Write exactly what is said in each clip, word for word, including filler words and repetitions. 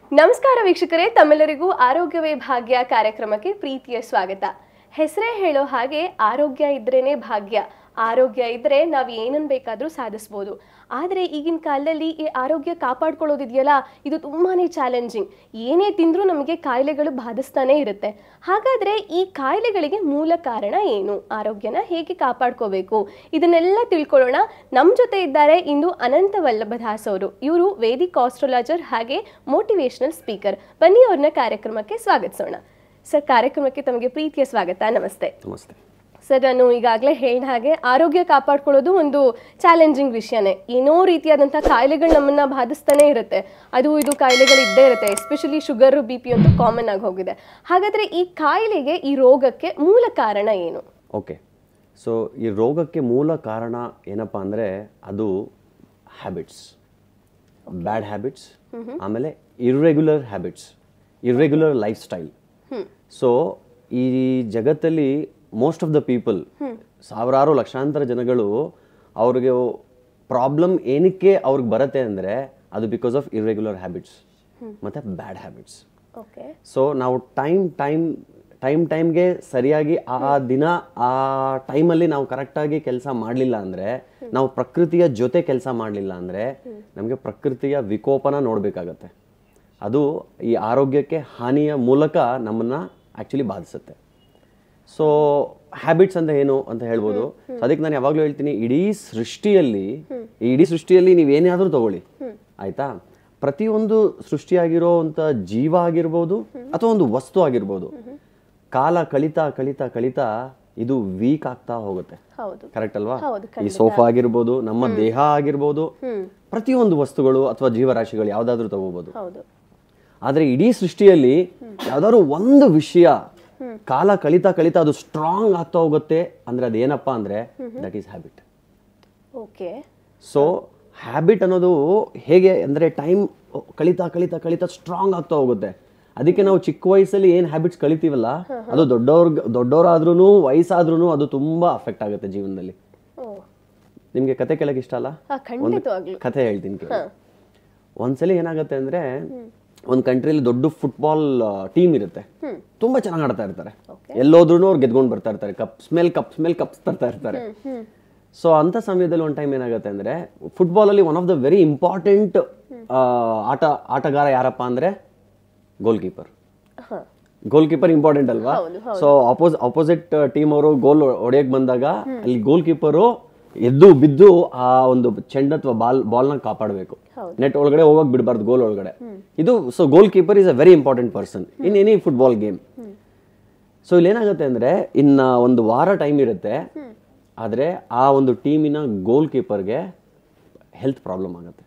ನಮಸ್ಕಾರ ವೀಕ್ಷಕರೇ, ತಮ್ಮೆಲ್ಲರಿಗೂ ಆರೋಗ್ಯವೇ ಭಾಗ್ಯ ಕಾರ್ಯಕ್ರಮಕ್ಕೆ ಪ್ರೀತಿಯ ಸ್ವಾಗತ. ಹೆಸರೇ ಹೇಳೋ ಹಾಗೆ ಆರೋಗ್ಯ ಇದ್ರೇನೆ ಭಾಗ್ಯ. ಆರೋಗ್ಯ ಇದ್ರೆ ನಾವು ಏನನ್ ಬೇಕಾದ್ರೂ ಸಾಧಿಸಬಹುದು. ಆದರೆ ಈಗಿನ ಕಾಲದಲ್ಲಿ ಈ ಆರೋಗ್ಯ ಕಾಪಾಡ್ಕೊಳ್ಳೋದಿದೆಯಲ್ಲ, ಇದು ತುಂಬಾನೇ ಚಾಲೆಂಜಿಂಗ್. ಏನೇ ತಿಂದ್ರೂ ನಮಗೆ ಕಾಯಿಲೆಗಳು ಬಾಧಿಸ್ತಾನೆ ಇರುತ್ತೆ. ಹಾಗಾದ್ರೆ ಈ ಕಾಯಿಲೆಗಳಿಗೆ ಮೂಲ ಕಾರಣ ಏನು, ಆರೋಗ್ಯನ ಹೇಗೆ ಕಾಪಾಡ್ಕೋಬೇಕು, ಇದನ್ನೆಲ್ಲ ತಿಳ್ಕೊಳ್ಳೋಣ. ನಮ್ಮ ಜೊತೆ ಇದ್ದಾರೆ ಇಂದು ಅನಂತ ವಲ್ಲಭದಾಸ್ ಅವರು. ಇವರು ವೇದಿಕ್ ಆಸ್ಟ್ರಾಲಜರ್ ಹಾಗೆ ಮೋಟಿವೇಶನಲ್ ಸ್ಪೀಕರ್. ಬನ್ನಿ ಅವ್ರನ್ನ ಕಾರ್ಯಕ್ರಮಕ್ಕೆ ಸ್ವಾಗತಿಸೋಣ. ಸರ್, ಕಾರ್ಯಕ್ರಮಕ್ಕೆ ತಮಗೆ ಪ್ರೀತಿಯ ಸ್ವಾಗತ. ನಮಸ್ತೆ. ನಮಸ್ತೆ ಸರ್. ನಾನು ಈಗಾಗಲೇ ಹೇಳಿದ ಹಾಗೆ ಆರೋಗ್ಯ ಕಾಪಾಡ್ಕೊಳ್ಳೋದು ಒಂದು ಚಾಲೆಂಜಿಂಗ್ ವಿಷಯನೇ. ಏನೋ ರೀತಿಯಾದಂಥ ಕಾಯಿಲೆಗಳು ನಮ್ಮನ್ನ ಬಾಧಿಸ್ತಾನೆ ಇರುತ್ತೆ. ಅದು ಇದು ಕಾಯಿಲೆಗಳು ಇದ್ದೇ ಇರುತ್ತೆ. ಎಸ್ಪೆಷಲಿ ಶುಗರ್, ಬಿ ಪಿ ಅಂತೂ ಕಾಮನ್ ಆಗಿ ಹೋಗಿದೆ. ಹಾಗಾದ್ರೆ ಈ ಕಾಯಿಲೆಗೆ, ಈ ರೋಗಕ್ಕೆ ಮೂಲ ಕಾರಣ ಏನು? ಓಕೆ, ಸೊ ಈ ರೋಗಕ್ಕೆ ಮೂಲ ಕಾರಣ ಏನಪ್ಪ ಅಂದರೆ ಅದು ಹ್ಯಾಬಿಟ್ಸ್, ಬ್ಯಾಡ್ ಹ್ಯಾಬಿಟ್ಸ್, ಆಮೇಲೆ irregular habits, irregular life style. So ಈ ಜಗತ್ತಲ್ಲಿ ಮೋಸ್ಟ್ ಆಫ್ ದ ಪೀಪಲ್, ಸಾವಿರಾರು ಲಕ್ಷಾಂತರ ಜನಗಳು, ಅವ್ರಿಗೆ ಪ್ರಾಬ್ಲಮ್ ಏನಕ್ಕೆ ಅವ್ರಿಗೆ ಬರುತ್ತೆ ಅಂದರೆ ಅದು ಬಿಕಾಸ್ ಆಫ್ ಇರ್ರೆಗ್ಯುಲರ್ ಹ್ಯಾಬಿಟ್ಸ್ ಮತ್ತು ಬ್ಯಾಡ್ ಹ್ಯಾಬಿಟ್ಸ್. ಸೊ ನಾವು ಟೈಮ್ ಟೈಮ್ ಟೈಮ್ ಟೈಮ್ಗೆ ಸರಿಯಾಗಿ ಆ ದಿನ ಆ ಟೈಮಲ್ಲಿ ನಾವು ಕರೆಕ್ಟಾಗಿ ಕೆಲಸ ಮಾಡಲಿಲ್ಲ ಅಂದರೆ, ನಾವು ಪ್ರಕೃತಿಯ ಜೊತೆ ಕೆಲಸ ಮಾಡಲಿಲ್ಲ ಅಂದರೆ ನಮಗೆ ಪ್ರಕೃತಿಯ ವಿಕೋಪನ ನೋಡಬೇಕಾಗತ್ತೆ. ಅದು ಈ ಆರೋಗ್ಯಕ್ಕೆ ಹಾನಿಯ ಮೂಲಕ ನಮ್ಮನ್ನು ಆ್ಯಕ್ಚುಲಿ ಬಾಧಿಸುತ್ತೆ. ಸೊ ಹ್ಯಾಬಿಟ್ಸ್ ಅಂತ ಏನು ಅಂತ ಹೇಳ್ಬೋದು. ಅದಕ್ಕೆ ನಾನು ಯಾವಾಗಲೂ ಹೇಳ್ತೀನಿ, ಇಡೀ ಸೃಷ್ಟಿಯಲ್ಲಿ ಈ ಇಡೀ ಸೃಷ್ಟಿಯಲ್ಲಿ ನೀವೇನಾದರೂ ತಗೊಳ್ಳಿ, ಆಯ್ತಾ, ಪ್ರತಿಯೊಂದು ಸೃಷ್ಟಿಯಾಗಿರೋವಂಥ ಜೀವ ಆಗಿರ್ಬೋದು ಅಥವಾ ಒಂದು ವಸ್ತು ಆಗಿರ್ಬೋದು, ಕಾಲ ಕಳಿತಾ ಕಳಿತಾ ಕಳಿತಾ ಇದು ವೀಕ್ ಆಗ್ತಾ ಹೋಗುತ್ತೆ. ಕರೆಕ್ಟ್ ಅಲ್ವಾ? ಈ ಸೋಫಾ ಆಗಿರ್ಬೋದು, ನಮ್ಮ ದೇಹ ಆಗಿರ್ಬೋದು, ಪ್ರತಿಯೊಂದು ವಸ್ತುಗಳು ಅಥವಾ ಜೀವರಾಶಿಗಳು ಯಾವ್ದಾದ್ರು ತಗೋಬಹುದು. ಆದ್ರೆ ಇಡೀ ಸೃಷ್ಟಿಯಲ್ಲಿ ಯಾವ್ದಾದ್ರು ಒಂದು ವಿಷಯ ಕಾಲ ಕಳಿತಾ ಕಳಿತಾ ಅದು ಸ್ಟ್ರಾಂಗ್ ಆಗ್ತಾ ಹೋಗುತ್ತೆ ಅಂದ್ರೆ ಅದೇನಪ್ಪಾ ಅಂದ್ರೆ that is habit. Okay. So habit ಅನ್ನೋದು ಹೇಗೆ ಅಂದ್ರೆ ಟೈಮ್ ಕಳಿತಾ ಕಳಿತಾ ಕಳಿತಾ ಸ್ಟ್ರಾಂಗ್ ಆಗ್ತಾ ಹೋಗುತ್ತೆ. ಅದಕ್ಕೆ ನಾವು ಚಿಕ್ಕ ವಯಸ್ಸಲ್ಲಿ ಏನ್ ಹ್ಯಾಬಿಟ್ಸ್ ಕಳಿತೀವಲ್ಲ, ಅದು ದೊಡ್ಡವ್ರ ದೊಡ್ಡವರಾದ್ರೂ ವಯಸ್ಸಾದ್ರೂ ಅದು ತುಂಬಾ ಅಫೆಕ್ಟ್ ಆಗುತ್ತೆ ಜೀವನದಲ್ಲಿ. ನಿಮ್ಗೆ ಕತೆ ಕೇಳಕ್ ಇಷ್ಟ ಅಲ್ಲ? ಕತೆ ಹೇಳ್ತೀನಿ ಕೇಳಿ. ಒಂದ್ಸಲಿ ಏನಾಗುತ್ತೆ ಅಂದ್ರೆ, ಒಂದು ಕಂಟ್ರಿಲಿ ದೊಡ್ಡ ಫುಟ್ಬಾಲ್ ಟೀಮ್ ಇರುತ್ತೆ, ತುಂಬಾ ಚೆನ್ನಾಗಿ ಆಡ್ತಾ ಇರ್ತಾರೆ, ಎಲ್ಲೋದ್ರೂ ಅವ್ರು ಗೆದ್ಕೊಂಡು ಬರ್ತಾ ಇರ್ತಾರೆ, ಕಪ್ಸ್ ಮೇಲ್ ಕಪ್ಸ್ ಮೇಲ್ ಕಪ್ಸ್ ತರ್ತಾ ಇರ್ತಾರೆ. ಸೊ ಅಂತ ಸಮಯದಲ್ಲಿ ಒಂದು ಟೈಮ್ ಏನಾಗುತ್ತೆ ಅಂದ್ರೆ, ಫುಟ್ಬಾಲ್ ಅಲ್ಲಿ one of the very important ಆಟ ಆಟಗಾರ ಯಾರಪ್ಪ ಅಂದ್ರೆ goalkeeper. Goalkeeper important ಅಲ್ವಾ? ಸೊ ಅಪೋಸ್ ಅಪೋಸಿಟ್ ಟೀಮ್ ಅವರು ಗೋಲ್ ಹೊಡೆಯಕ್ ಬಂದಾಗ ಅಲ್ಲಿ ಗೋಲ್ ಕೀಪರು ಎದ್ದು ಬಿದ್ದು ಆ ಒಂದು ಚೆಂಡ ಅಥವಾ ಬಾಲ್ ಬಾಲ್ ನ ಕಾಪಾಡಬೇಕು, ನೆಟ್ ಒಳಗಡೆ ಹೋಗಕ್ ಬಿಡಬಾರ್ದು, ಗೋಲ್ ಒಳಗಡೆ. ಇದು so goalkeeper is a very important person in any football game. So ಇಲ್ಲಿ ಏನಾಗುತ್ತೆ ಅಂದ್ರೆ, ಇನ್ನ ಒಂದು ವಾರ ಟೈಮ್ ಇರುತ್ತೆ, ಆದ್ರೆ ಆ ಒಂದು ಟೀಮಿನ ಗೋಲ್ ಕೀಪರ್ಗೆ ಹೆಲ್ತ್ ಪ್ರಾಬ್ಲಮ್ ಆಗುತ್ತೆ,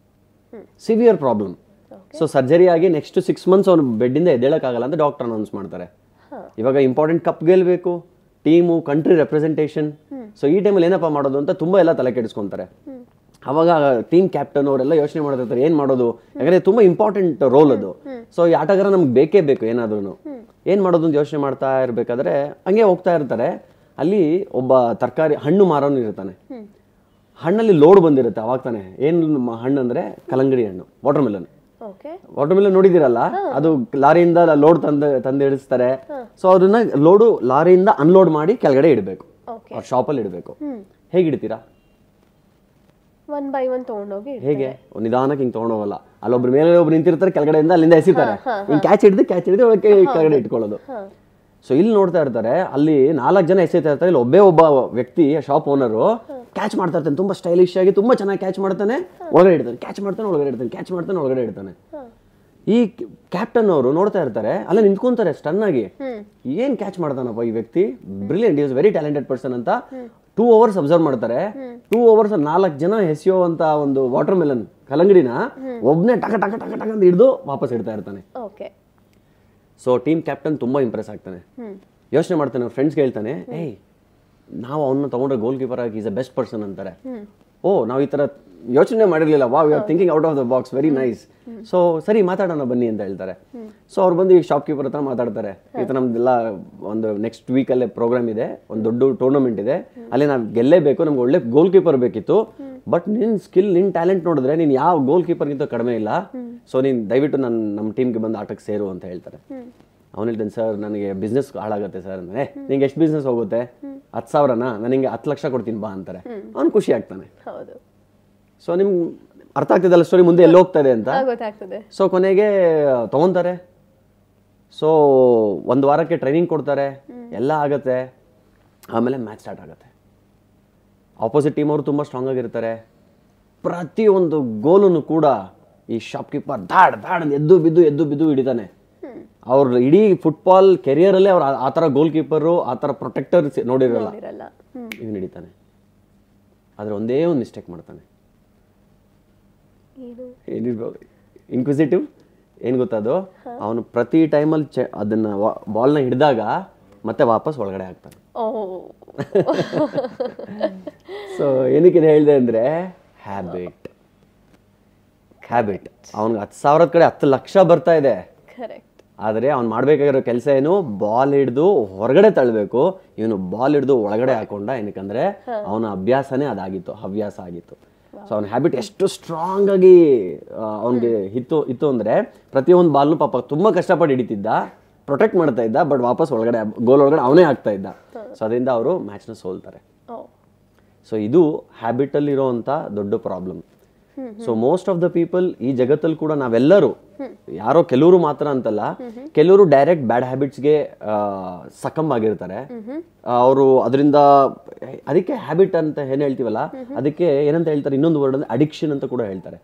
ಸಿವಿಯರ್ ಪ್ರಾಬ್ಲಮ್. ಸೊ ಸರ್ಜರಿ ಆಗಿ ನೆಕ್ಸ್ಟ್ ಸಿಕ್ಸ್ ಮಂತ್ಸ್ ಅವ್ನು ಬೆಡ್ ಇಂದ ಎದ್ದೇಳಕ್ಕಾಗಲ್ಲ ಅಂತ ಡಾಕ್ಟರ್ ಅನೌನ್ಸ್ ಮಾಡ್ತಾರೆ. ಇವಾಗ ಇಂಪಾರ್ಟೆಂಟ್ ಕಪ್ ಗೆಲ್ಬೇಕು, ಟೀಮು, ಕಂಟ್ರಿ ರೆಪ್ರೆಸೆಂಟೇಷನ್. ಸೊ ಈ ಟೈಮಲ್ಲಿ ಏನಪ್ಪಾ ಮಾಡೋದು ಅಂತ ತುಂಬಾ ಎಲ್ಲ ತಲೆ ಕೆಡಿಸ್ಕೊಂತಾರೆ. ಅವಾಗ ಟೀಮ್ ಕ್ಯಾಪ್ಟನ್ ಅವರೆಲ್ಲ ಯೋಚನೆ ಮಾಡ್ತಿರ್ತಾರೆ, ಏನ್ ಮಾಡೋದು, ಯಾಕಂದ್ರೆ ತುಂಬಾ ಇಂಪಾರ್ಟೆಂಟ್ ರೋಲ್ ಅದು. ಸೊ ಈ ಆಟಗಾರ ನಮ್ಗೆ ಬೇಕೇ ಬೇಕು, ಏನಾದ್ರೂ ಏನ್ ಮಾಡೋದು ಅಂತ ಯೋಚನೆ ಮಾಡ್ತಾ ಇರ್ಬೇಕಾದ್ರೆ ಹಂಗೆ ಹೋಗ್ತಾ ಇರ್ತಾರೆ. ಅಲ್ಲಿ ಒಬ್ಬ ತರಕಾರಿ ಹಣ್ಣು ಮಾರೋನು ಇರ್ತಾನೆ. ಹಣ್ಣಲ್ಲಿ ಲೋಡ್ ಬಂದಿರುತ್ತೆ ಅವಾಗ ತಾನೆ. ಏನ್ ಹಣ್ಣು ಅಂದ್ರೆ ಕಲ್ಲಂಗಡಿ ಹಣ್ಣು, ವಾಟರ್ ಮೆಲನ್. ವಾಟರ್ ಮೆಲನ್ ನೋಡಿದಿರಲ್ಲ, ಅದು ಲಾರಿಯಿಂದ ಲೋಡ್ ತಂದ ತಂದು ಇಡಿಸ್ತಾರೆ. ಸೊ ಅದನ್ನ ಲೋಡು ಲಾರಿಯಿಂದ ಅನ್ಲೋಡ್ ಮಾಡಿ ಕೆಳಗಡೆ ಇಡಬೇಕು, ಅವ್ರ ಶಾಪಲ್ಲಿ ಇಡಬೇಕು. ಹೇಗೆ ಇಡ್ತೀರಾ? ಒನ್ ಬೈ ಒನ್ ತಗೊಂಡೋಗಿ. ಹೇಗೆ? ನಿಧಾನಕ್ಕೆ ಹಿಂಗ್ ತಗೊಂಡೋಗಲ್ಲ, ಅಲ್ಲೊಬ್ರು ಮೇಲೆ ಒಬ್ರು ನಿಂತಿರ್ತಾರೆ, ಕೆಳಗಡೆಯಿಂದ ಅಲ್ಲಿಂದ ಎಸಿತಾರೆ, ಹಿಂಗ್ ಕ್ಯಾಚ್ ಹಿಡಿದು ಕ್ಯಾಚ್ ಹಿಡಿದು ಕೆಳಗಡೆ ಇಟ್ಕೊಳ್ಳೋದು. ಸೊ ಇಲ್ಲಿ ನೋಡ್ತಾ ಇರ್ತಾರೆ, ಅಲ್ಲಿ ನಾಲ್ಕು ಜನ ಎಸೆತಾ ಇರ್ತಾರೆ, ಇಲ್ಲಿ ಒಬ್ಬೇ ಒಬ್ಬ ವ್ಯಕ್ತಿ ಶಾಪ್ ಓನರು ಕ್ಯಾಚ್ ಮಾಡ್ತಾ ಇರ್ತಾನೆ, ತುಂಬಾ ಸ್ಟೈಲಿಶ್ ಆಗಿ ತುಂಬಾ ಚೆನ್ನಾಗಿ ಕ್ಯಾಚ್ ಮಾಡ್ತಾನೆ, ಒಳಗಡೆ ಇಡ್ತಾನೆ, ಕ್ಯಾಚ್ ಮಾಡ್ತಾನೆ, ಒಳಗಡೆ ಇಡ್ತಾನೆ, ಕ್ಯಾಚ್ ಮಾಡ್ತಾನೆ, ಒಳಗಡೆ ಇಡ್ತಾನೆ. ಈ ಕ್ಯಾಪ್ಟನ್ ಅವರು ನೋಡ್ತಾ ಇರ್ತಾರೆ, ಅಲ್ಲ ನಿಂತ್ಕೊಂತಾರೆ ಸ್ಟನ್ ಆಗಿ, ಏನ್ ಕ್ಯಾಚ್ ಮಾಡ್ತಾನಪ್ಪ ಈ ವ್ಯಕ್ತಿ, brilliant, is very talented person ಅಂತ. ಟೂ ಅವರ್ಸ್ ಅಬ್ಸರ್ವ್ ಮಾಡ್ತಾರೆ. ಟೂ ಅವರ್ಸ್ ನಾಲ್ಕು ಜನ ಎಸೆಯುವಂತ ಒಂದು ವಾಟರ್ ಮೆಲನ್ ಕಲ್ಲಂಗಡಿನ ಒಬ್ನೇ ಟಕ ಟಕ ಟಕ ಟಕ ಅಂತ ಹಿಡಿದು ವಾಪಸ್ ಇಡ್ತಾ ಇರ್ತಾನೆ. ಸೊ ಟೀಮ್ ಕ್ಯಾಪ್ಟನ್ ತುಂಬಾ ಇಂಪ್ರೆಸ್ ಆಗ್ತಾನೆ, ಯೋಚನೆ ಮಾಡ್ತಾನೆ, ಫ್ರೆಂಡ್ಸ್ಗೆ ಹೇಳ್ತಾನೆ, ಏಯ್ ನಾವು ಅವನ್ನ ತಗೊಂಡ್ರೆ ಗೋಲ್ ಕೀಪರ್ ಆಗಿ ಈಸ್ ಅ ಬೆಸ್ಟ್ ಪರ್ಸನ್ ಅಂತಾರೆ. ಓ, ನಾವು ಈ ತರ ಯೋಚನೆ ಮಾಡಿರ್ಲಿಲ್ಲ, ವಾ we are thinking out of the box, very nice. So ಸರಿ ಮಾತಾಡೋಣ ಬನ್ನಿ ಅಂತ ಹೇಳ್ತಾರೆ. ಸೊ ಅವ್ರು ಬಂದು ಈಗ ಶಾಪ್ ಕೀಪರ್ ಹತ್ರ ಮಾತಾಡ್ತಾರೆ, ಈ ತರ ನಮ್ದೆಲ್ಲ ಒಂದು ನೆಕ್ಸ್ಟ್ ವೀಕ್ ಅಲ್ಲೇ ಪ್ರೋಗ್ರಾಮ್ ಇದೆ, ಒಂದು ದೊಡ್ಡ ಟೂರ್ನಮೆಂಟ್ ಇದೆ, ಅಲ್ಲಿ ನಾವು ಗೆಲ್ಲೇಬೇಕು, ನಮ್ಗೆ ಒಳ್ಳೆ ಗೋಲ್ ಕೀಪರ್ ಬೇಕಿತ್ತು, ಬಟ್ ನಿನ್ ಸ್ಕಿಲ್ ನಿನ್ ಟ್ಯಾಲೆಂಟ್ ನೋಡಿದ್ರೆ ನೀನ್ ಯಾವ ಗೋಲ್ ಕೀಪರ್ಗಿಂತ ಕಡಿಮೆ ಇಲ್ಲ, ಸೊ ನೀನ್ ದಯವಿಟ್ಟು ನನ್ನ ನಮ್ಮ ಟೀಮ್ಗೆ ಬಂದು ಆಟಕ್ಕೆ ಸೇರು ಅಂತ ಹೇಳ್ತಾರೆ. ಅವ್ನು ಹೇಳ್ತಾನೆ ಸರ್ ನನಗೆ ಬಿಸ್ನೆಸ್ ಹಾಳಾಗುತ್ತೆ ಸರ್ ಅಂದ್ರೆ, ನಿಂಗೆ ಎಷ್ಟು ಬಿಸ್ನೆಸ್ ಹೋಗುತ್ತೆ, ಹತ್ತು ಸಾವಿರನಾ, ನನಗೆ ಹತ್ತು ಲಕ್ಷ ಕೊಡ್ತೀನಿ ಬಾ ಅಂತಾರೆ. ಅವ್ನು ಖುಷಿ ಆಗ್ತಾನೆ. ಸೊ ನಿಮ್ಗೆ ಅರ್ಥ ಆಗ್ತಿದಲ್ಲ ಸ್ಟೋರಿ ಮುಂದೆ ಎಲ್ಲಿ ಹೋಗ್ತಾ ಇದೆ ಅಂತ. ಸೊ ಕೊನೆಗೆ ತಗೊಂತಾರೆ. ಸೊ ಒಂದು ವಾರಕ್ಕೆ ಟ್ರೈನಿಂಗ್ ಕೊಡ್ತಾರೆ, ಎಲ್ಲ ಆಗತ್ತೆ. ಆಮೇಲೆ ಮ್ಯಾಚ್ ಸ್ಟಾರ್ಟ್ ಆಗುತ್ತೆ. ಆಪೋಸಿಟ್ ಟೀಮ್ ಅವರು ತುಂಬ ಸ್ಟ್ರಾಂಗ್ ಆಗಿರ್ತಾರೆ. ಪ್ರತಿಯೊಂದು ಗೋಲನ್ನು ಕೂಡ ಈ ಶಾಪ್ ಕೀಪರ್ ದಾಡ್ ದಾಡ್ ಎದ್ದು ಬಿದ್ದು ಎದ್ದು ಬಿದ್ದು ಹಿಡಿತಾನೆ. ಅವ್ರ ಇಡೀ ಫುಟ್ಬಾಲ್ ಕೆರಿಯರಲ್ಲೇ ಅವ್ರು ಆ ಥರ ಗೋಲ್ ಕೀಪರು, ಆ ಥರ ಪ್ರೊಟೆಕ್ಟರ್ ನೋಡಿರಲ್ಲ. ಇವನು ಹಿಡಿತಾನೆ. ಆದರೆ ಒಂದೇ ಒಂದು ಮಿಸ್ಟೇಕ್ ಮಾಡ್ತಾನೆ. ಏನಿರ್ಬೋದು ಇನ್ಕ್ವಿಸಿಟಿವ್ ಏನು ಗೊತ್ತದು, ಅವನು ಪ್ರತಿ ಟೈಮಲ್ಲಿ ಚೆ ಅದನ್ನ ಬಾಲ್ನ ಹಿಡಿದಾಗ ಮತ್ತೆ ವಾಪಸ್ ಒಳಗಡೆ ಹಾಕ್ತಾನೆ. ಸೊ ಏನಕ್ಕೆ ಹೇಳಿದೆ ಅಂದರೆ ಹ್ಯಾಬಿಟ್ ಹ್ಯಾಬಿಟ್ ಅವನಿಗೆ ಹತ್ತು ಸಾವಿರದ ಕಡೆ ಹತ್ತು ಲಕ್ಷ ಬರ್ತಾ ಇದೆ. ಆದರೆ ಅವ್ನು ಮಾಡಬೇಕಾಗಿರೋ ಕೆಲಸ ಏನು, ಬಾಲ್ ಹಿಡಿದು ಹೊರಗಡೆ ತಳ್ಳಬೇಕು. ಇವನು ಬಾಲ್ ಹಿಡಿದು ಒಳಗಡೆ ಹಾಕೊಂಡ. ಏನಕ್ಕಂದ್ರೆ ಅವನ ಅಭ್ಯಾಸನೇ ಅದಾಗಿತ್ತು, ಹವ್ಯಾಸ ಆಗಿತ್ತು. ಸೊ ಅವನ ಹ್ಯಾಬಿಟ್ ಎಷ್ಟು ಸ್ಟ್ರಾಂಗ್ ಆಗಿ ಅವನಿಗೆ ಇತ್ತು ಇತ್ತು ಅಂದರೆ ಪ್ರತಿಯೊಂದು ಬಾಲ್ನು ಪಾಪ ತುಂಬ ಕಷ್ಟಪಟ್ಟು ಹಿಡಿತಿದ್ದ, ಪ್ರೊಟೆಕ್ಟ್ ಮಾಡ್ತಾ ಇದ್ದ, ಬಟ್ ವಾಪಸ್ ಒಳಗಡೆ ಗೋಲ್ ಒಳಗಡೆ ಅವನೇ ಆಗ್ತಾ ಇದ್ದ. ಸೊ ಅದರಿಂದ ಅವರು ಮ್ಯಾಚ್ನ ಸೋಲ್ತಾರೆ. ಸೊ ಇದು ಹ್ಯಾಬಿಟಲ್ಲಿರೋವಂಥ ದೊಡ್ಡ problem. So most of the people ಈ ಜಗತ್ತಲ್ಲಿ ಕೂಡ ನಾವೆಲ್ಲರೂ, ಯಾರೋ ಕೆಲವರು ಮಾತ್ರ ಅಂತಲ್ಲ, ಕೆಲವರು ಡೈರೆಕ್ಟ್ ಬ್ಯಾಡ್ ಹ್ಯಾಬಿಟ್ಸ್ಗೆ ಸಕಮ್ ಆಗಿರ್ತಾರೆ. ಅವರು ಅದರಿಂದ, ಅದಕ್ಕೆ ಹ್ಯಾಬಿಟ್ ಅಂತ ಏನ್ ಹೇಳ್ತೀವಲ್ಲ, ಅದಕ್ಕೆ ಏನಂತ ಹೇಳ್ತಾರೆ, ಇನ್ನೊಂದು ವರ್ಡ್ ಅಂದ್ರೆ ಅಡಿಕ್ಷನ್ ಅಂತ ಕೂಡ ಹೇಳ್ತಾರೆ.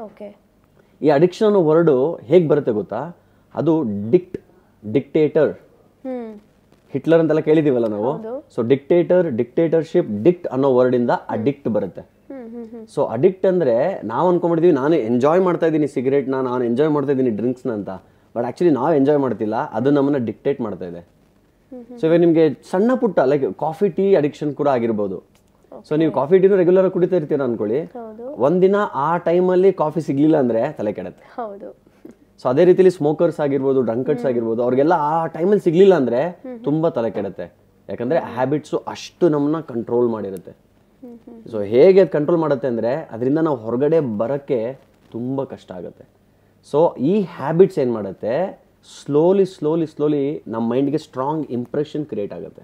ಈ ಅಡಿಕ್ಷನ್ ಅನ್ನೋ ವರ್ಡ್ ಹೇಗ್ ಬರುತ್ತೆ ಗೊತ್ತಾ, ಅದು ಡಿಕ್ಟ್ ಡಿಕ್ಟೇಟರ್ ಹಿಟ್ಲರ್ ಅಂತೆಲ್ಲ ಕೇಳಿದೀವಲ್ಲ ನಾವು. ಸೊ ಡಿಕ್ಟೇಟರ್, ಡಿಕ್ಟೇಟರ್ಶಿಪ್, ಡಿಕ್ಟ್ ಅನ್ನೋ ವರ್ಡ್ ಇಂದ ಅಡಿಕ್ಟ್ ಬರುತ್ತೆ. ಸೊ ಅಡಿಕ್ಟ್ ಅಂದ್ರೆ ನಾವು ಅನ್ಕೊಂಡ್ಬಿಡ್ತೀವಿ ನಾನು ಎಂಜಾಯ್ ಮಾಡ್ತಾ ಇದ್ದೀನಿ ಸಿಗರೇಟ್ನ, ನಾನು ಎಂಜಾಯ್ ಮಾಡ್ತಾ ಇದ್ದೀನಿ ಡ್ರಿಂಕ್ಸ್ನ ಅಂತ. ಬಟ್ ಆಕ್ಚುಲಿ ನಾವು ಎಂಜಾಯ್ ಮಾಡ್ತಿಲ್ಲ, ಅದು ನಮ್ಮನ್ನ ಡಿಕ್ಟೇಟ್ ಮಾಡ್ತಾ ಇದೆ. ಸೊ ಇವಾಗ ನಿಮ್ಗೆ ಸಣ್ಣ ಪುಟ್ಟ ಲೈಕ್ ಕಾಫಿ ಟೀ ಅಡಿಕ್ಷನ್ ಕೂಡ ಆಗಿರ್ಬೋದು. ಸೊ ನೀವು ಕಾಫಿ ಟೀನು ರೆಗ್ಯುಲರ್ ಕುಡಿತಾ ಇರ್ತೀರ ಅನ್ಕೊಳ್ಳಿ, ಒಂದಿನ ಆ ಟೈಮಲ್ಲಿ ಕಾಫಿ ಸಿಗ್ಲಿಲ್ಲ ಅಂದ್ರೆ ತಲೆ ಕೆಡುತ್ತೆ. ಸೊ ಅದೇ ರೀತಿಲಿ ಸ್ಮೋಕರ್ಸ್ ಆಗಿರ್ಬೋದು, ಡ್ರಂಕರ್ಸ್ ಆಗಿರ್ಬೋದು, ಅವ್ರಿಗೆಲ್ಲ ಆ ಟೈಮಲ್ಲಿ ಸಿಗ್ಲಿಲ್ಲ ಅಂದ್ರೆ ತುಂಬಾ ತಲೆ ಕೆಡುತ್ತೆ. ಯಾಕಂದ್ರೆ ಹ್ಯಾಬಿಟ್ಸು ಅಷ್ಟು ನಮ್ಮನ್ನ ಕಂಟ್ರೋಲ್ ಮಾಡಿರುತ್ತೆ. ಸೊ ಹೇಗೆ ಅದು ಕಂಟ್ರೋಲ್ ಮಾಡುತ್ತೆ ಅಂದರೆ ಅದರಿಂದ ನಾವು ಹೊರಗಡೆ ಬರೋಕ್ಕೆ ತುಂಬ ಕಷ್ಟ ಆಗುತ್ತೆ. ಸೊ ಈ ಹ್ಯಾಬಿಟ್ಸ್ ಏನು ಮಾಡುತ್ತೆ, ಸ್ಲೋಲಿ ಸ್ಲೋಲಿ ಸ್ಲೋಲಿ ನಮ್ಮ ಮೈಂಡ್ಗೆ ಸ್ಟ್ರಾಂಗ್ ಇಂಪ್ರೆಷನ್ ಕ್ರಿಯೇಟ್ ಆಗುತ್ತೆ.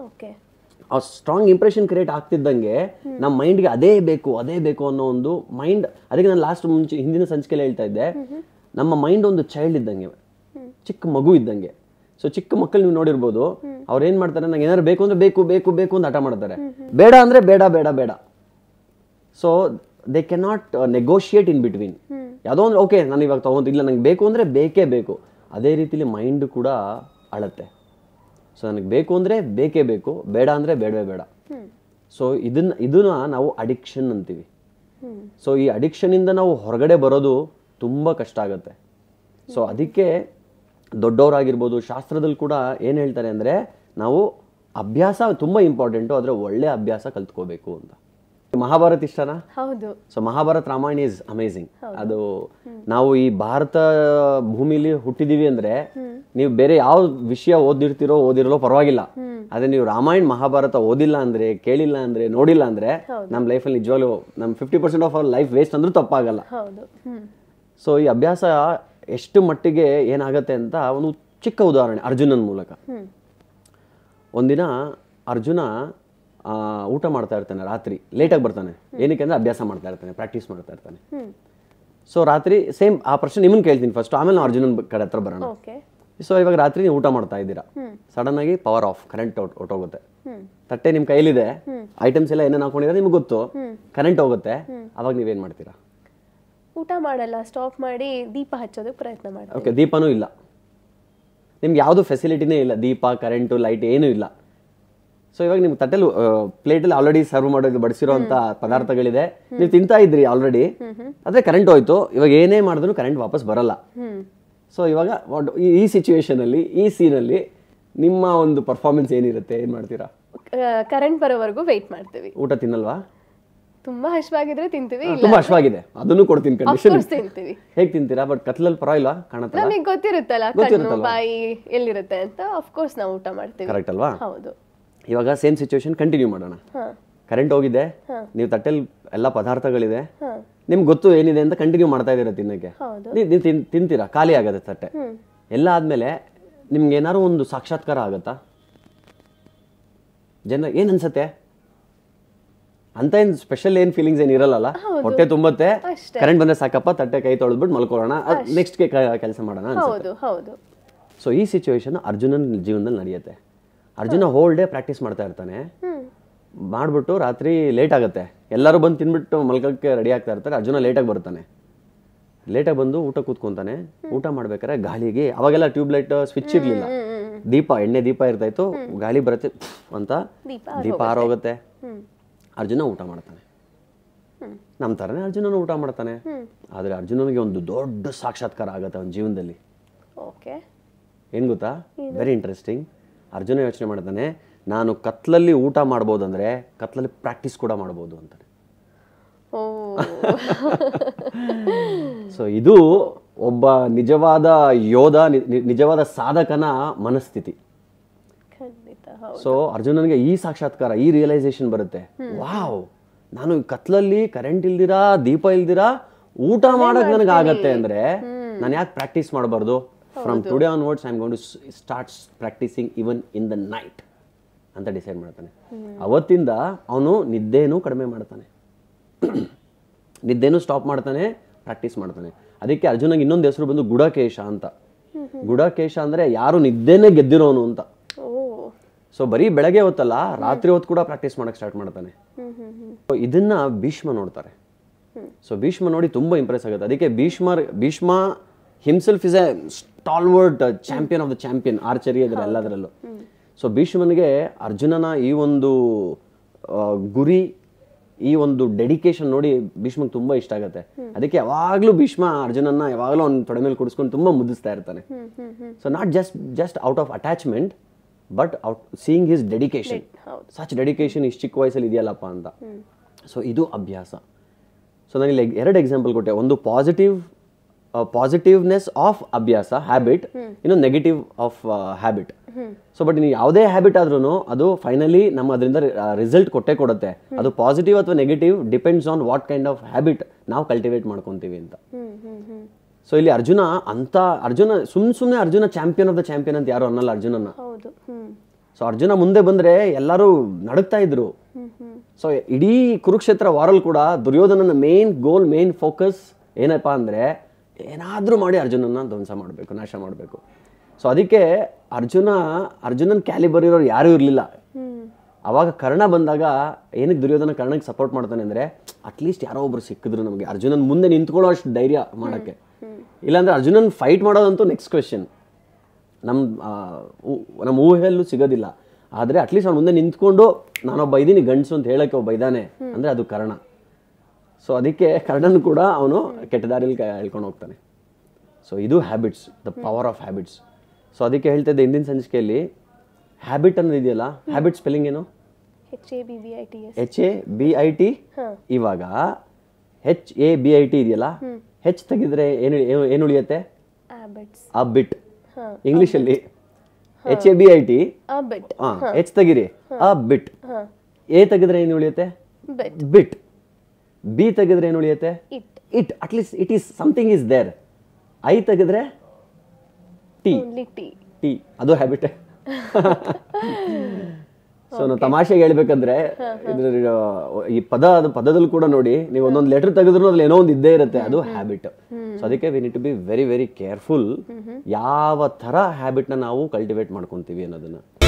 ಆ ಸ್ಟ್ರಾಂಗ್ ಇಂಪ್ರೆಷನ್ ಕ್ರಿಯೇಟ್ ಆಗ್ತಿದ್ದಂಗೆ ನಮ್ಮ ಮೈಂಡ್ಗೆ ಅದೇ ಬೇಕು ಅದೇ ಬೇಕು ಅನ್ನೋ ಒಂದು ಮೈಂಡ್. ಅದಕ್ಕೆ ನಾನು ಲಾಸ್ಟ್ ಮುಂಚೆ ಹಿಂದಿನ ಸಂಚಿಕೆಯಲ್ಲಿ ಹೇಳ್ತಾ ಇದ್ದೆ, ನಮ್ಮ ಮೈಂಡ್ ಒಂದು ಚೈಲ್ಡ್ ಇದ್ದಂಗೆ, ಚಿಕ್ಕ ಮಗು ಇದ್ದಂಗೆ. ಸೊ ಚಿಕ್ಕ ಮಕ್ಕಳು ನೀವು ನೋಡಿರ್ಬೋದು, ಅವ್ರು ಏನ್ ಮಾಡ್ತಾರೆ, ನಂಗೆ ಏನಾದ್ರು ಬೇಕು ಅಂದ್ರೆ ಬೇಕು ಬೇಕು ಬೇಕು ಅಂತ ಹಠ ಮಾಡ್ತಾರೆ, ಬೇಡ ಅಂದ್ರೆ ಬೇಡ ಬೇಡ ಬೇಡ. So they can not negotiate in between. ಯಾವುದೋ ಅಂದ್ರೆ ಓಕೆ ನಾನು ಇವಾಗ ತಗೊಂತಿಲ್ಲ, ನಂಗೆ ಬೇಕು ಅಂದ್ರೆ ಬೇಕೇ ಬೇಕು. ಅದೇ ರೀತಿಲಿ ಮೈಂಡ್ ಕೂಡ ಅಳತ್ತೆ. ಸೊ ನನಗೆ ಬೇಕು ಅಂದ್ರೆ ಬೇಕೇ ಬೇಕು, ಬೇಡ ಅಂದ್ರೆ ಬೇಡವೇ ಬೇಡ. ಸೊ ಇದನ್ನ ಇದನ್ನ ನಾವು ಅಡಿಕ್ಷನ್ ಅಂತೀವಿ. ಸೊ ಈ ಅಡಿಕ್ಷನ್ ಇಂದ ನಾವು ಹೊರಗಡೆ ಬರೋದು ತುಂಬಾ ಕಷ್ಟ ಆಗುತ್ತೆ. ಸೊ ಅದಕ್ಕೆ ದೊಡ್ಡವರಾಗಿರ್ಬೋದು, ಶಾಸ್ತ್ರದಲ್ಲಿ ಕೂಡ ಏನು ಹೇಳ್ತಾರೆ ಅಂದರೆ ನಾವು ಅಭ್ಯಾಸ ತುಂಬ ಇಂಪಾರ್ಟೆಂಟು, ಆದರೆ ಒಳ್ಳೆ ಅಭ್ಯಾಸ ಕಲ್ತ್ಕೋಬೇಕು ಅಂತ. ಮಹಾಭಾರತ್ ಇಷ್ಟನಾ? ಹೌದು. So Mahabharat Ramayana is amazing. ಅದು ನಾವು ಈ ಭಾರತ ಭೂಮಿಲಿ ಹುಟ್ಟಿದೀವಿ ಅಂದ್ರೆ ನೀವು ಬೇರೆ ಯಾವ ವಿಷಯ ಓದಿರ್ತಿರೋ ಓದಿರಲೋ ಪರವಾಗಿಲ್ಲ, ಆದ್ರೆ ನೀವು ರಾಮಾಯಣ ಮಹಾಭಾರತ ಓದಿಲ್ಲ ಅಂದ್ರೆ, ಕೇಳಿಲ್ಲ ಅಂದ್ರೆ, ನೋಡಿಲ್ಲ ಅಂದ್ರೆ ನಮ್ಮ ಲೈಫಲ್ಲಿ ನಿಜವಾಗ್ಲೂ ನಮ್ಮ fifty percent of our life waste ಅಂದ್ರೂ ತಪ್ಪಾಗಲ್ಲ. ಸೊ ಈ ಅಭ್ಯಾಸ ಎಷ್ಟು ಮಟ್ಟಿಗೆ ಏನಾಗತ್ತೆ ಅಂತ ಒಂದು ಚಿಕ್ಕ ಉದಾಹರಣೆ ಅರ್ಜುನನ ಮೂಲಕ. ಒಂದಿನ ಅರ್ಜುನ ಊಟ ಮಾಡ್ತಾ ಇರ್ತಾನೆ, ರಾತ್ರಿ ಲೇಟಾಗಿ ಬರ್ತಾನೆ. ಏನಕ್ಕೆ ಅಂದ್ರೆ ಅಭ್ಯಾಸ ಮಾಡ್ತಾ ಇರ್ತಾನೆ, ಪ್ರಾಕ್ಟೀಸ್ ಮಾಡ್ತಾ ಇರ್ತಾನೆ. ಸೊ ರಾತ್ರಿ ಸೇಮ್ ಆ ಪ್ರಶ್ನೆ ನಿಮ್ಮನ್ನ ಕೇಳ್ತೀನಿ ಫಸ್ಟ್, ಆಮೇಲೆ ನಾವು ಅರ್ಜುನನ್ ಕಡೆ ಹತ್ರ ಬರೋಣ. ಸೊ ಇವಾಗ ರಾತ್ರಿ ನೀವು ಊಟ ಮಾಡ್ತಾ ಇದ್ದೀರಾ, ಸಡನ್ ಆಗಿ ಪವರ್ ಆಫ್, ಕರೆಂಟ್ ಹೊಟ್ಟೋಗುತ್ತೆ. ತಟ್ಟೆ ನಿಮ್ ಕೈಲಿದೆ, ಐಟಮ್ಸ್ ಎಲ್ಲ ಏನೇನು ಹಾಕೊಂಡಿದ್ರೆ ನಿಮ್ಗೆ ಗೊತ್ತು, ಕರೆಂಟ್ ಹೋಗುತ್ತೆ. ಅವಾಗ ನೀವೇನ್ ಮಾಡ್ತೀರಾ? ಊಟ ಮಾಡಲ್ಲ, ಸ್ಟಾಪ್ ಮಾಡಿ ದೀಪ ಹಚ್ಚೋದಕ್ಕೆ ಪ್ರಯತ್ನ ಮಾಡಿ. ಓಕೆ, ದೀಪನೂ ಇಲ್ಲ, ನಿಮ್ಗೆ ಯಾವುದು ಫೆಸಿಲಿಟಿನೇ ಇಲ್ಲ, ದೀಪ, ಕರೆಂಟು, ಲೈಟ್ ಏನೂ ಇಲ್ಲ. ಸೊ ಇವಾಗ ನಿಮ್ಗೆ ತಟ್ಟೆಲಿ ಪ್ಲೇಟಲ್ಲಿ ಆಲ್ರೆಡಿ ಸರ್ವ್ ಮಾಡೋದು ಬಡಿಸಿರೋಂಥ ಪದಾರ್ಥಗಳಿದೆ, ನೀವು ತಿಂತಾ ಇದ್ರಿ ಆಲ್ರೆಡಿ, ಆದರೆ ಕರೆಂಟ್ ಹೋಯ್ತು. ಇವಾಗ ಏನೇ ಮಾಡಿದ್ರು ಕರೆಂಟ್ ವಾಪಸ್ ಬರಲ್ಲ. ಸೊ ಇವಾಗ ಈ ಸಿಚುವೇಶನ್ ಅಲ್ಲಿ, ಈ ಸೀನಲ್ಲಿ ನಿಮ್ಮ ಒಂದು ಪರ್ಫಾರ್ಮೆನ್ಸ್ ಏನಿರುತ್ತೆ, ಏನ್ ಮಾಡ್ತೀರಾ? ಕರೆಂಟ್ ಬರೋವರೆಗೂ ವೆಯ್ಟ್ ಮಾಡ್ತೀವಿ. ಊಟ ತಿನ್ನಲ್ವಾ? ತುಂಬಾ ಹಶ್ವಾಗಿದ್ರೆ ತಿಂತೀವಿ. ತುಂಬಾ ಹಶ್ವಾಗಿದೆ ಅದನ್ನು ಕೊಡ್ತೀನಿ ಕಂಡೀಷನ್. ತಿಂತೀವಿ. ಹೇಗೆ ತಿಂತೀರಾ? ಬಟ್ ಕತ್ಲಲ್ಲಿ ಪರವಾಗಿಲ್ಲ, ಕಾಣುತ್ತಲ್ಲ, ನಮಗೆ ಗೊತ್ತಿರುತ್ತಲ್ಲ ಕಣ್ಣು ಬಾಯಿ ಎಲ್ಲಿರುತ್ತೆ ಅಂತ. ಆಫ್ ಕೋರ್ಸ್ ನಾವು ಊಟ ಮಾಡ್ತೀವಿ. ಕರೆಕ್ಟ್ ಅಲ್ವಾ? ಹೌದು. ಇವಾಗ ಸೇಮ್ ಸಿಚುವೇಶನ್ ಕಂಟಿನ್ಯೂ ಮಾಡೋಣ. ಕರೆಂಟ್ ಹೋಗಿದೆ, ನೀವು ತಟ್ಟೆಲ್ ಎಲ್ಲ ಪದಾರ್ಥಗಳಿದೆ, ಹಾ ನಿಮ್ಗೆ ಗೊತ್ತು ಏನಿದೆ ಅಂತ ಕಂಟಿನ್ಯೂ ಮಾಡ್ತಾ ಇದ್ದೀರಾ ತಿನ್ನಕ್ಕೆ. ಹೌದು. ನೀವು ನೀವು ತಿನ್ ತಿಂತೀರಾ, ಖಾಲಿ ಆಗತ್ತೆ ತಟ್ಟೆ. ಹ್ಮ್ ಎಲ್ಲ ಆದಮೇಲೆ ನಿಮ್ಗೆ ಏನಾದ್ರು ಒಂದು ಸಾಕ್ಷಾತ್ಕಾರ ಆಗುತ್ತಾ? ಜನ ಏನು ಅನ್ಸತ್ತೆ ಅಂತ, ಏನು ಸ್ಪೆಷಲ್ ಏನು ಫೀಲಿಂಗ್ಸ್ ಏನು ಇರಲ್ಲ. ಹೊಟ್ಟೆ ತುಂಬತ್ತೆ, ಅಷ್ಟೇ. ಕರೆಂಟ್ ಬಂದ್ರೆ ಸಾಕಪ್ಪ, ತಟ್ಟೆ ಕೈ ತೊಳೆದ್ಬಿಟ್ಟು ಮಲ್ಕೊಳ್ಳೋಣ, ನೆಕ್ಸ್ಟ್ ಕೆಲಸ ಮಾಡೋಣ ಅನ್ಸುತ್ತೆ. ಹೌದು ಹೌದು. ಸೊ ಈ ಸಿಚುವೇಶನ್ ಅರ್ಜುನನ್ ಜೀವನದಲ್ಲಿ ನಡೆಯುತ್ತೆ. ಅರ್ಜುನ ಹೋಲ್ ಡೇ ಪ್ರಾಕ್ಟೀಸ್ ಮಾಡ್ತಾ ಇರ್ತಾನೆ, ಹ್ಮ್ ಮಾಡ್ಬಿಟ್ಟು ರಾತ್ರಿ ಲೇಟ್ ಆಗುತ್ತೆ, ಎಲ್ಲರೂ ಬಂದು ತಿನ್ಬಿಟ್ಟು ಮಲ್ಕಕ್ಕೆ ರೆಡಿ ಆಗ್ತಾ ಇರ್ತಾರೆ. ಅರ್ಜುನ ಲೇಟಾಗಿ ಬರ್ತಾನೆ, ಲೇಟಾಗಿ ಬಂದು ಊಟ ಕೂತ್ಕೊಂತಾನೆ. ಊಟ ಮಾಡ್ಬೇಕಾದ್ರೆ ಗಾಳಿಗೆ, ಅವಾಗೆಲ್ಲ ಟ್ಯೂಬ್ಲೈಟ್ ಸ್ವಿಚ್ ಇರಲಿಲ್ಲ, ದೀಪ ಎಣ್ಣೆ ದೀಪ ಇರ್ತಾಯಿತ್ತು. ಗಾಳಿ ಬರುತ್ತೆ ಅಂತ ದೀಪ ಆರೋಗುತ್ತೆ. ಅರ್ಜುನ ಊಟ ಮಾಡ್ತಾನೆ, ನಮ್ಮ ಥರನೇ ಅರ್ಜುನನು ಊಟ ಮಾಡ್ತಾನೆ. ಆದರೆ ಅರ್ಜುನನಿಗೆ ಒಂದು ದೊಡ್ಡ ಸಾಕ್ಷಾತ್ಕಾರ ಆಗುತ್ತೆ ಅವನ ಜೀವನದಲ್ಲಿ. ಓಕೆ, ಏನು ಗೊತ್ತಾ? Very interesting. ಅರ್ಜುನ ಯೋಚನೆ ಮಾಡ್ತಾನೆ, ನಾನು ಕತ್ಲಲ್ಲಿ ಊಟ ಮಾಡ್ಬೋದು ಅಂದರೆ ಕತ್ಲಲ್ಲಿ ಪ್ರಾಕ್ಟೀಸ್ ಕೂಡ ಮಾಡ್ಬೋದು ಅಂತಾನೆ. ಓ ಸೊ ಇದು ಒಬ್ಬ ನಿಜವಾದ ಯೋಧ, ನಿ- ನಿಜವಾದ ಸಾಧಕನ ಮನಸ್ಥಿತಿ. ಖಂಡಿತ ಹೌದು. ಸೊ ಅರ್ಜುನನಿಗೆ ಈ ಸಾಕ್ಷಾತ್ಕಾರ, ಈ ರಿಯಲೈಸೇಷನ್ ಬರುತ್ತೆ. ವಾವ್, ನಾನು ಕತ್ಲಲ್ಲಿ ಕರೆಂಟ್ ಇಲ್ದಿರಾ ದೀಪ ಇಲ್ದಿರಾ ಊಟ ಮಾಡಕ್ ನನಗೆ ಆಗತ್ತೆ ಅಂದ್ರೆ ನಾನು ಯಾಕೆ ಪ್ರಾಕ್ಟೀಸ್ ಮಾಡಬಾರ್ದು? From today onwards I am going to start practising even in the night ಅಂತ ಡಿಸೈಡ್ ಮಾಡ್ತಾನೆ. ಅವತ್ತಿಂದ ಅವನು ನಿದ್ದೆನೂ ಕಡಿಮೆ ಮಾಡ್ತಾನೆ, ನಿದ್ದೆನೂ ಸ್ಟಾಪ್ ಮಾಡ್ತಾನೆ, ಪ್ರಾಕ್ಟೀಸ್ ಮಾಡ್ತಾನೆ. ಅದಕ್ಕೆ ಅರ್ಜುನಿಗೆ ಇನ್ನೊಂದು ಹೆಸರು ಬಂದು ಗುಡಕೇಶ ಅಂತ. ಗುಡಕೇಶ ಅಂದ್ರೆ ಯಾರು ನಿದ್ದೆನೇ ಗೆದ್ದಿರೋನು ಅಂತ. ಸೊ ಬರೀ ಬೆಳಗ್ಗೆ ಹೊತ್ತಲ್ಲ, ರಾತ್ರಿ ಹೊತ್ತು ಕೂಡ ಪ್ರಾಕ್ಟೀಸ್ ಮಾಡಕ್ ಸ್ಟಾರ್ಟ್ ಮಾಡ್ತಾನೆ. ಸೊ ಇದನ್ನ ಭೀಷ್ಮ ನೋಡ್ತಾರೆ. ಸೊ ಭೀಷ್ಮ ನೋಡಿ ತುಂಬಾ ಇಂಪ್ರೆಸ್ ಆಗುತ್ತೆ. ಅದಕ್ಕೆ Bhishma Bhishma himself is a stalwart champion of the champion archery ಅದ್ರ ಎಲ್ಲದರಲ್ಲೂ. ಸೊ ಭೀಷ್ಮನಿಗೆ ಅರ್ಜುನನ ಈ ಒಂದು ಆ, ಗುರಿ, ಈ ಒಂದು ಡೆಡಿಕೇಶನ್ ನೋಡಿ ಭೀಷ್ಮಗೆ ತುಂಬಾ ಇಷ್ಟ ಆಗುತ್ತೆ. ಅದಕ್ಕೆ ಯಾವಾಗ್ಲೂ ಭೀಷ್ಮ ಅರ್ಜುನನ್ನ ಯಾವಾಗಲೂ ಅವ್ನ ತೊಡೆ ಮೇಲೆ ಕುಡಿಸ್ಕೊಂಡು ತುಂಬಾ ಮುದ್ದಿಸ್ತಾ ಇರ್ತಾನೆ. So not just just out of attachment, but out seeing his dedication. Such dedication ಇಷ್ಟು ಚಿಕ್ಕ ವಯಸ್ಸಲ್ಲಿ ಇದೆಯಲ್ಲಪ್ಪ ಅಂತ. ಸೊ ಇದು ಅಭ್ಯಾಸ. ಸೊ ನಾನು ಇಲ್ಲಿ ಎರಡು ಎಕ್ಸಾಂಪಲ್ ಕೊಟ್ಟೆ. ಒಂದು ಪಾಸಿಟಿವ್ ಪಾಸಿಟಿವ್ನೆಸ್ ಆಫ್ ಅಭ್ಯಾಸ, ಹ್ಯಾಬಿಟ್, ಇನ್ನೊಂದು negative of habit. So but ನೀವು ಯಾವುದೇ ಹ್ಯಾಬಿಟ್ ಆದ್ರೂ ಅದು ಫೈನಲಿ ನಮ್ಮ ಅದರಿಂದ ರಿಸಲ್ಟ್ ಕೊಟ್ಟೆ ಕೊಡುತ್ತೆ. ಅದು ಪಾಸಿಟಿವ್ ಅಥವಾ negative depends on what kind of habit ನಾವು ಕಲ್ಟಿವೇಟ್ ಮಾಡ್ಕೊಂತೀವಿ ಅಂತ. ಸೊ ಇಲ್ಲಿ ಅರ್ಜುನ ಅಂತ ಅರ್ಜುನ ಸುಮ್ ಸುಮ್ಮನೆ Arjuna champion of the champion ಅಂತ ಯಾರು ಅನ್ನಲ್ಲ ಅರ್ಜುನನ್ನ. ಸೊ ಅರ್ಜುನ ಮುಂದೆ ಬಂದ್ರೆ ಎಲ್ಲರೂ ನಡುಗ್ತಾ ಇದ್ರು. ಸೊ ಇಡೀ ಕುರುಕ್ಷೇತ್ರ ವಾರಲ್ಲಿ ಕೂಡ ದುರ್ಯೋಧನನ ಮೇನ್ ಗೋಲ್, ಮೇನ್ ಫೋಕಸ್ ಏನಪ್ಪಾ ಅಂದ್ರೆ ಏನಾದ್ರೂ ಮಾಡಿ ಅರ್ಜುನನ್ನ ಧ್ವಂಸ ಮಾಡಬೇಕು, ನಾಶ ಮಾಡಬೇಕು. ಸೊ ಅದಕ್ಕೆ ಅರ್ಜುನ ಅರ್ಜುನನ್ ಕ್ಯಾಲಿಬರ್ ಇರೋರು ಯಾರೂ ಇರಲಿಲ್ಲ. ಅವಾಗ ಕರ್ಣ ಬಂದಾಗ ಏನಕ್ಕೆ ದುರ್ಯೋಧನ ಕರ್ಣಕ್ಕೆ ಸಪೋರ್ಟ್ ಮಾಡ್ತಾನೆ ಅಂದ್ರೆ ಅಟ್ಲೀಸ್ಟ್ ಯಾರೋ ಒಬ್ರು ಸಿಕ್ಕಿದ್ರು ನಮಗೆ ಅರ್ಜುನನ್ ಮುಂದೆ ನಿಂತ್ಕೊಳ್ಳೋ ಅಷ್ಟು ಧೈರ್ಯ ಮಾಡಕ್ಕೆ. ಇಲ್ಲಾಂದ್ರೆ ಅರ್ಜುನನ್ ಫೈಟ್ ಮಾಡೋದಂತೂ ನೆಕ್ಸ್ಟ್ ಕ್ವೆಶನ್, ನಮ್ಮ ನಮ್ಮ ಊಹೆಯಲ್ಲೂ ಸಿಗೋದಿಲ್ಲ. ಆದರೆ ಅಟ್ಲೀಸ್ಟ್ ಅವ್ನು ಮುಂದೆ ನಿಂತ್ಕೊಂಡು ನಾನೊಬ್ಬ ಇದ್ದೀನಿ ಗಂಡಸು ಅಂತ ಹೇಳಕ್ಕೆ ಒಬ್ಬ ಇದ್ದಾನೆ ಅಂದ್ರೆ ಅದು ಕರ್ಣ. ಸೊ ಅದಕ್ಕೆ ಕರ್ಣನ್ ಕೂಡ ಅವನು ಕೆಟ್ಟ ದಾರಿಲಿ ಹೇಳ್ಕೊಂಡು ಹೋಗ್ತಾನೆ. ಸೊ ಇದು habits, the power of habits. So ಅದಕ್ಕೆ ಹೇಳ್ತಾ ಇದ್ದೆ ಹಿಂದಿನ ಸಂಚಿಕೆಯಲ್ಲಿ, ಹ್ಯಾಬಿಟ್ ಅನ್ನೋದು ಇದೆಯಲ್ಲ, ಹ್ಯಾಬಿಟ್ ಸ್ಪೆಲ್ಲಿಂಗ್ ಏನು? H A B B I T. H A B I T. ಇವಾಗ H A B I T ಇದೆಯಲ್ಲ, ಹೆಚ್ ತೆಗಿದ್ರೆ ಏನು ಏನು ಉಳಿಯುತ್ತೆ? ಅಬಿಟ್. ಇಂಗ್ಲಿಷಲ್ಲಿ H A B I T, H ತೆಗಿರಿ ಅಬಿಟ್. ಎ ತೆಗೆದ್ರೆ ಏನು ಉಳಿಯುತ್ತೆ? ಬಿಟ್. ಬಿ ತೆಗೆದ್ರೆ ಏನು ಉಳಿಯುತ್ತೆ? It. At least it is something is there. I ತೆಗೆದ್ರೆ ಟಿ. ಟಿ ಅದು ಹ್ಯಾಬಿಟ್. ಸೊ ನಾವು ತಮಾಷೆಗೆ ಹೇಳ್ಬೇಕಂದ್ರೆ ಈ ಪದ ಪದದಲ್ಲಿ ಕೂಡ ನೋಡಿ, ನೀವು ಒಂದೊಂದು ಲೆಟರ್ ತೆಗೆದ್ರು ಅದ್ರಲ್ಲಿ ಏನೋ ಒಂದು ಇದ್ದೇ ಇರುತ್ತೆ, ಅದು ಹ್ಯಾಬಿಟ್. ಸೊ ಅದಕ್ಕೆ we need to be very very careful ಯಾವ ತರ ಹ್ಯಾಬಿಟ್ ನ ನಾವು ಕಲ್ಟಿವೇಟ್ ಮಾಡ್ಕೊಂತೀವಿ ಅನ್ನೋದನ್ನ.